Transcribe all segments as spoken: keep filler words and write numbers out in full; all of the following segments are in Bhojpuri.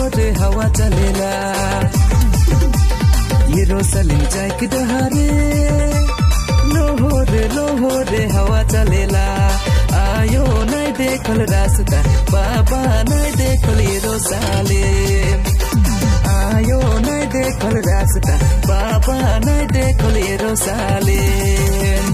रे हवा चलेला यरूशलेम जाए कि डहारे लोहो रे लोहो रे हवा चलेला आयो नहीं देखल रास्ता बाबा नहीं देखल यरूशलेम आयो नहीं देखल रास्ता बाबा नहीं देखल यरूशलेम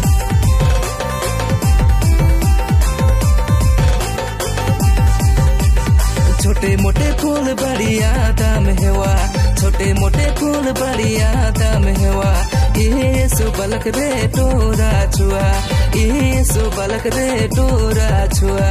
छोटे मोटे फूल बढ़िया दाम हेवा छोटे मोटे फूल बढ़िया दाम हेवा यीशु बालक रे टोरा छुआ यीशु बालक रे टोरा छुआ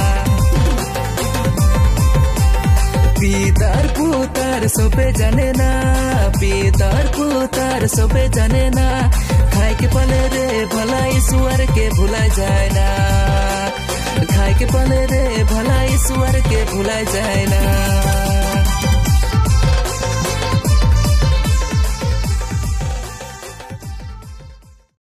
पितर पुतर सबे जाने ना पितर पुतर सबे जाने ना खाए के पले रे भला ईश्वर के भुला जाए ना खाए के पले रे भला ईश्वर के भुला जाए ना।